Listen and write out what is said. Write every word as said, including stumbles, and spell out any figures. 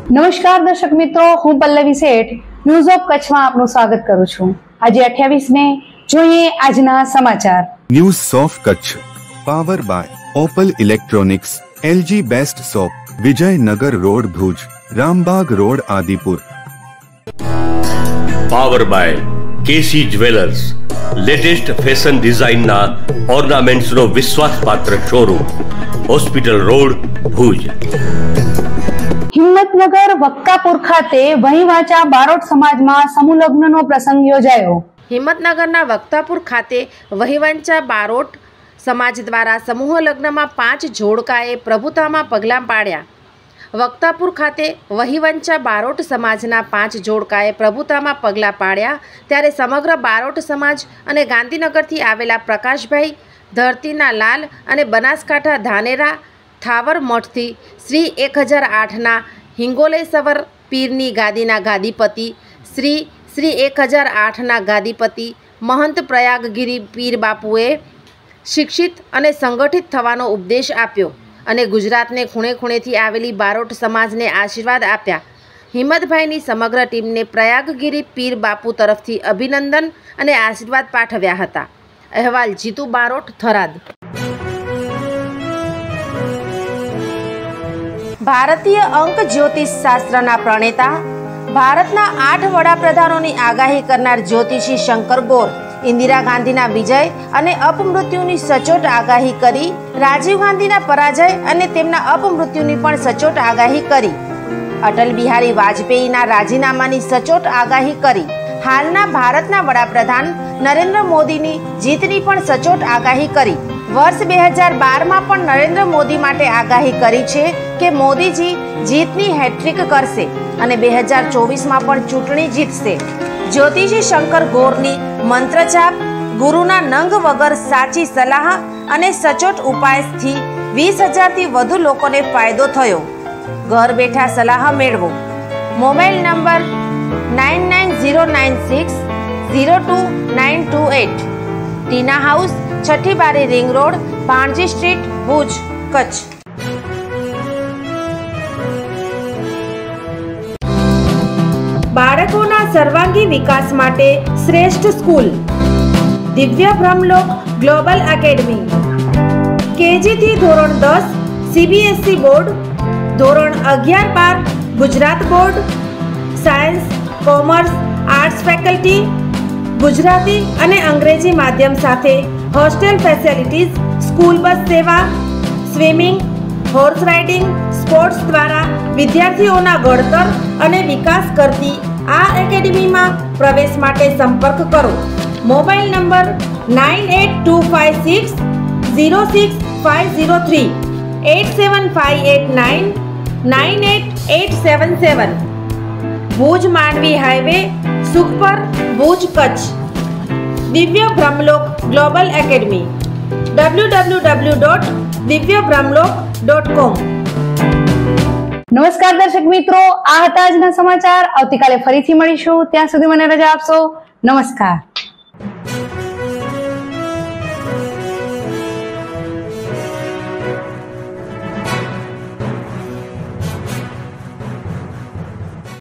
નમસ્કાર દર્શક મિત્રો, હું પલ્લવી શેઠ ન્યૂઝ ઓફ કચ્છમાં આપનું સ્વાગત કરું છું। આજે અઠ્યાવીસ મે જોઈએ આજના સમાચાર। News of Kutch power by Opal electronics, LG best shop, Vijaynagar road Bhuj, Rambag road Adipur. Power by KC jewellers, latest fashion ડિઝાઇનના ઓર્નામેન્ટ્સનો વિશ્વાસપાત્ર showroom, hospital road Bhuj. Himmatnagar Vaktapur ખાતે વહીવાંચા બારોટ સમાજમાં સમૂહ લગ્નનો પ્રસંગ યોજાયો। હિંમતનગરના વક્તાપુર ખાતે વહીવંચા બારોટ સમાજ દ્વારા સમૂહ લગ્નમાં પાંચ જોડકાએ પ્રભુતામાં પગલાં પાડ્યા। વક્તાપુર ખાતે વહીવંચા બારોટ સમાજના પાંચ જોડકાએ પ્રભુતામાં પગલાં પાડ્યા ત્યારે સમગ્ર બારોટ સમાજ અને ગાંધીનગરથી આવેલા પ્રકાશભાઈ ધરતીના લાલ અને બનાસકાંઠા ધાનેરા થાવર મઠથી શ્રી એક હજાર આઠના હિંગોલેશ્વર પીરની ગાદીના ગાદીપતિ શ્રી શ્રી એક હજાર આઠના ગાદીપતિ મહંત પ્રયાગગીરી પીર બાપુએ શિક્ષિત અને સંગઠિત થવાનો ઉપદેશ આપ્યો અને ગુજરાતને ખૂણે ખૂણેથી આવેલી બારોટ સમાજને આશીર્વાદ આપ્યા। હિંમતભાઈની સમગ્ર ટીમને પ્રયાગગીરી પીર બાપુ તરફથી અભિનંદન અને આશીર્વાદ પાઠવ્યા હતા। અહેવાલ જીતુ બારોટ, થરાદ। ભારતીય અંક જ્યોતિષ શાસ્ત્રના પ્રણેતા, ભારતના આઠ વડાપ્રધાનોની આગાહી કરનાર જ્યોતિષી શંકર ગોર ઇન્દિરા ગાંધીના વિજય અને અપમૃત્યુની સચોટ આગાહી કરી, રાજીવ ગાંધીના પરાજય અને તેમના અપમૃત્યુની પણ સચોટ આગાહી કરી, અટલ બિહારી વાજપેયીના રાજીનામાની સચોટ આગાહી કરી, હાલના ભારતના વડાપ્રધાન નરેન્દ્ર મોદીની જીતની પણ સચોટ આગાહી કરી। વર્ષ બે હજાર બારમાં પણ નરેન્દ્ર મોદી માટે આગાહી કરી છે કે મોદીજી જીતની હેટ્રિક કરશે અને બે હજાર ચોવીસમાં પણ ચૂંટણી જીતશે। જ્યોતિષી શંકર ગોરની મંત્રજાપ, ગુરુના નંગ વગર સાચી સલાહ અને સચોટ ઉપાયથી વીસ હજારથી વધુ લોકોને ફાયદો થયો। ઘર બેઠા સલાહ મેળવો। Mobile number nine nine zero nine six zero two nine two eight. Tina house, Chhathi Bari ring road, Bhanji street, Bhuj, Kutch. બાળકોના સર્વાંગી વિકાસ માટે શ્રેષ્ઠ સ્કૂલ દિવ્ય બ્રહ્મલોક ગ્લોબલ એકેડમી। કેજી થી ધોરણ દસ સીબીએસઈ બોર્ડ, ધોરણ અગિયાર બાર Gujarat board, science, commerce, arts faculty, Gujarati અને અંગ્રેજી માધ્યમ સાથે હોસ્ટેલ ફેસિલિટીઝ, સ્કૂલ બસ સેવા, સ્વિમિંગ, હોર્સ રાઇડિંગ, સ્પોર્ટ્સ દ્વારા વિદ્યાર્થીઓના ઘડતર અને વિકાસ કરતી આ એકેડમીમાં પ્રવેશ માટે સંપર્ક કરો। Mobile number nine eight two five six zero six five zero three, eight seven five eight nine nine eight eight seven seven. Bhuj Mandvi highway, Sukhpar, Bhuj, Kutch. Divya Brahmalok global academy W W W dot Divya Brahmalok dot com. નમસ્કાર દર્શક મિત્રો, આ હતા આજના સમાચાર। આવતીકાલે ફરીથી મળીશું, ત્યાં સુધી મને રજા આપશો। નમસ્કાર।